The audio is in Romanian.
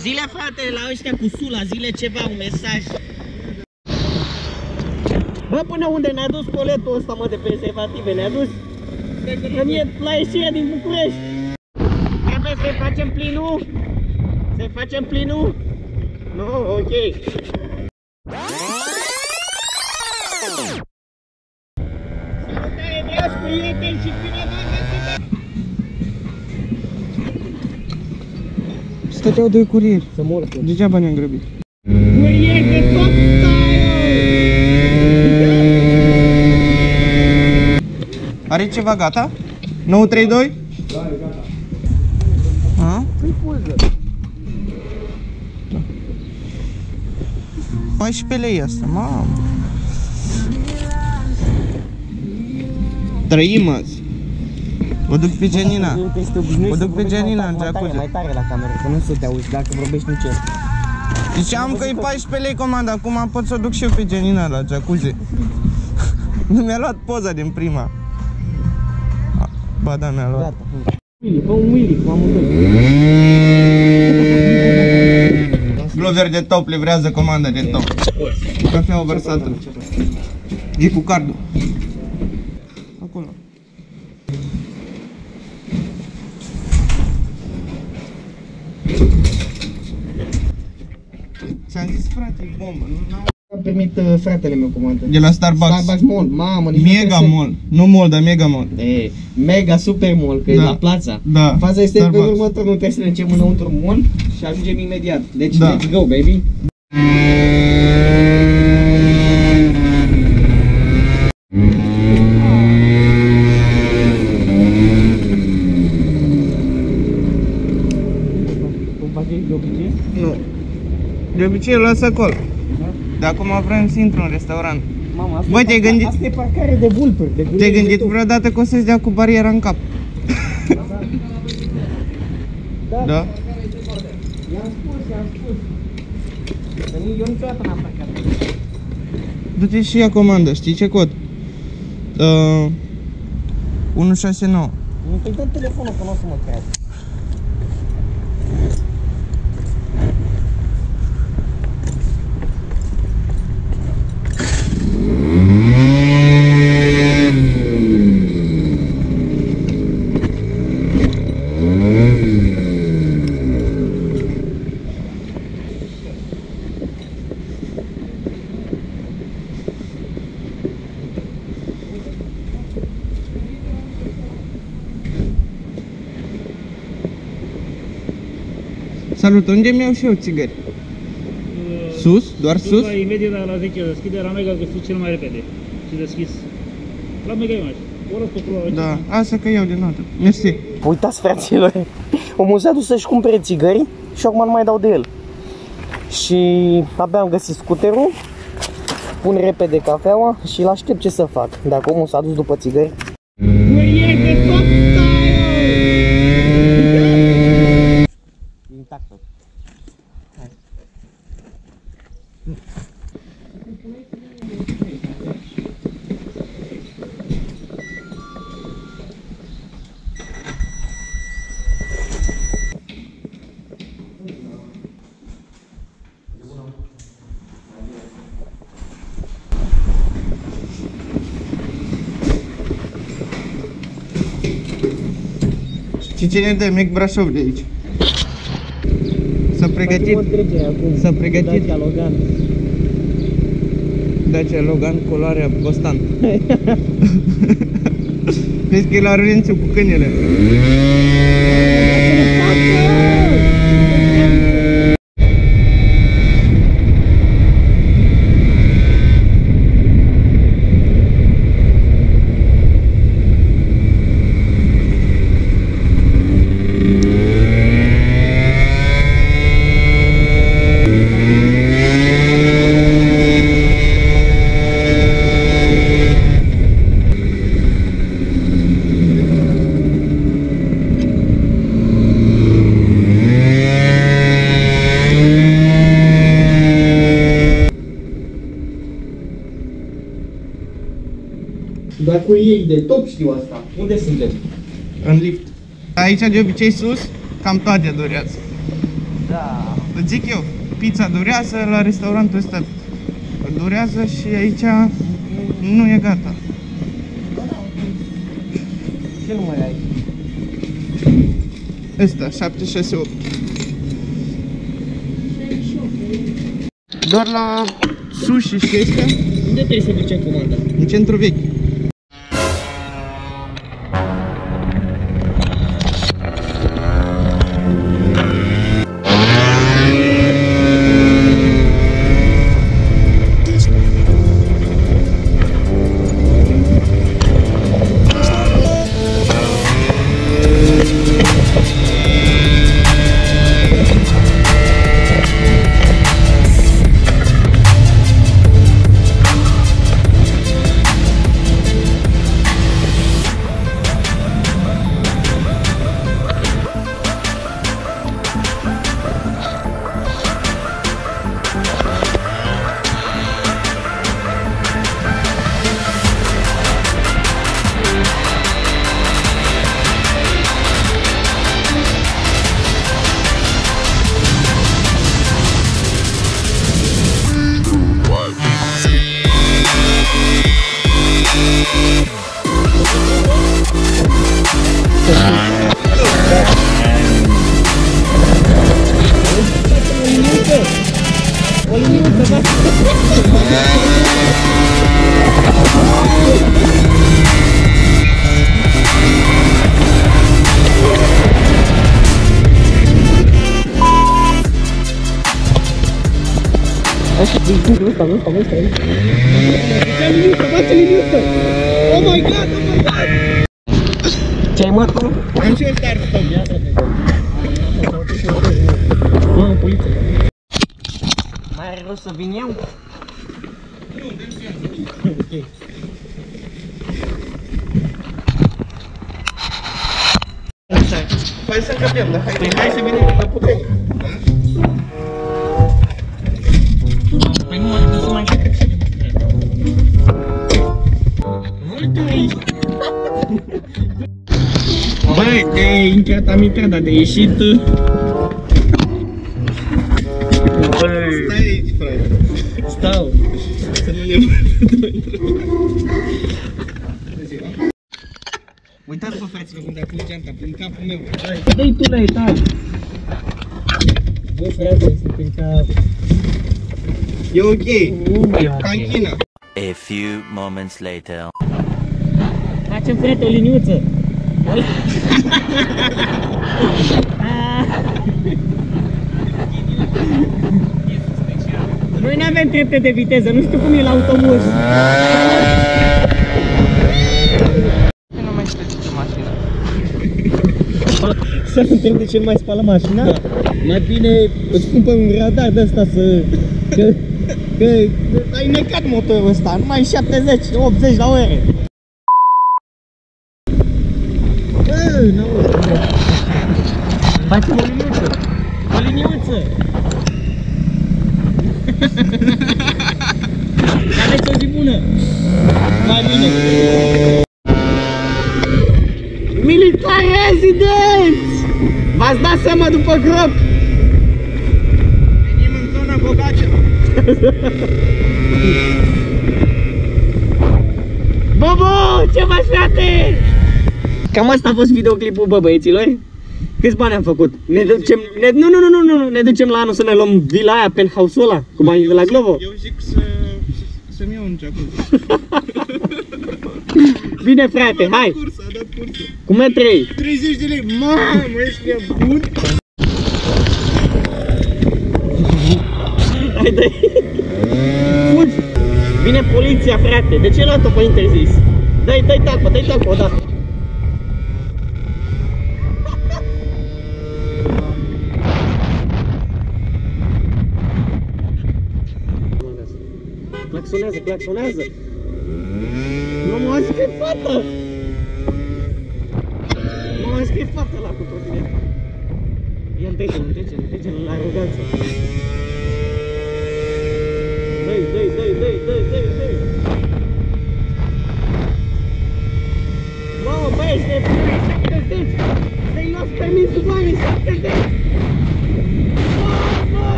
Zile, frate, la ăștia cu Sula, zile ceva, un mesaj. Bă, până unde ne-a dus coletul ăsta, mă, de prezervative, ne-a dus? La ieșirea din București. Trebuie să facem plinul? Să facem plinul? Nu, ok. Salutare, dragi prieteni și cineva găsit. Stăteau doi curieri. Să mor. Degeaba ne-am grăbit. Curier de tot Are ceva gata? 932? Da, e gata. A? Păi poză. Da. Mai și pe lei asta, mamă. Trăim azi. O duc pe Genina. O duc pe Genina în jacuzzi. Mai tare la cameră, că nu se te auzi dacă vorbești în cer. Ziceam că e 14 lei comanda, acum pot să o duc și eu pe Genina la jacuzzi. Nu mi-a luat poza din prima. Ba da, mi-a luat. Gata. Fă un Willy cu amândoi. Glover de top livrează comanda de top. Cafeaua vărsată. E cu cardul. Acolo. Ți-am zis, frate, e bombă. Am primit fratele meu comandă. De la Starbucks. Starbucks Mall, mamă. Mega Mall. Nu Mall, dar Mega Mall. E, Mega Super Mall, că Da. e la plața. Da. Faza este că în Starbucks. următor nu trebuie să ne ducem înăuntru mall și ajungem imediat. Deci Da. let's go, baby. Cum faci de obicei? Nu. De obicei îl las acolo. De acum vrem să intru în restaurant. Mama, asta, Băi, te-ai gândit- asta e parcare de vulpuri. De Te-ai gândit vreodată că o să-ți dea cu bariera în cap? Da. Da? I-am spus. Că eu niciodată n-am parcat. Du-te și ia comandă, știi ce cod? 169. Nu-i dă telefonul că nu o să mă creadă. Salut, unde mi-au și eu țigări? Sus? Doar sus? La imediat la 10 deschide, la Mega găsit cel mai repede și deschis. La Mega Image. O oră pe acolo. Da, asta că iau de notă. Mersi. Uitați, fraților, omul s-a dus să-și cumpere țigări și acum nu mai dau de el. Și abia am găsit scuterul, pun repede cafeaua și l-aștept ce să fac. Dacă omul s-a dus după țigări. Intactă. Și cine dă mic Brașov de aici? S-a pregătit. S-a pregătit. Logan. Dacia Logan, culoarea Bostan. Vezi că e la Rurențiu cu câinele. Dar cu ei de top știu asta. Unde suntem? În lift. Aici de obicei sus, cam toate durează. Da. zic eu, pizza durează, la restaurantul ăsta durează și aici nu e gata. Ce număr ai? Ăsta, 768. Doar la sushi și astea. Unde trebuie să ducem comanda? În centru vechi. Oh my god, oh my god! Ce ai mă tu? Am și eu start stop. Mai are rost să vin eu? Nu, dă-mi. Ok. Hai să încăpem, dar hai să venim că putem. Păi nu să mai încăpem. Băi, de intrat am intrat, dar de ieșit... Stai aici, frate. Stau. Să nu ne Uitați-vă, fraților, când a pus geanta prin capul meu. Dă-i tu la etaj. Bă, frate, suntem ca... E ok. Nu e ok. Canchina. A few moments later. Facem, frate, o liniuță. Noi n-avem trepte de viteză, nu știu cum e la autobuz. Nu mai știu ce mașină. Să nu întreb de ce nu mai spală mașina? Da. Mai bine îți cumpăr un radar de ăsta să... Că ai necat motorul ăsta, numai 70-80 la oră. Facem o liniuță! O liniuță! Aveți o zi bună! Mai bine! Military residents! V-ați dat seama după grob? Venim în zona bogacelor. Bobo, ce faci, frate? Cam asta a fost videoclipul, bă, băieților. Câți bani am făcut? Ne ducem, nu, ne ducem la anul să ne luăm vila aia, penthouse-ul ăla, cum ai de la Glovo. Eu zic să-mi iau un jacuzzi. Bine, frate, hai! Cursă, a dat cursă. Cu metrei. 30 de lei, mamă, ești nebun? Hai, dă-i! Fugi! Vine poliția, frate, de ce luat-o pe interzis? Dă-i talpă odată. Claxonează! Nu mă scrie fata! Nu mă scrie fata la cu tot tine. Ia întâi-l la aroganță.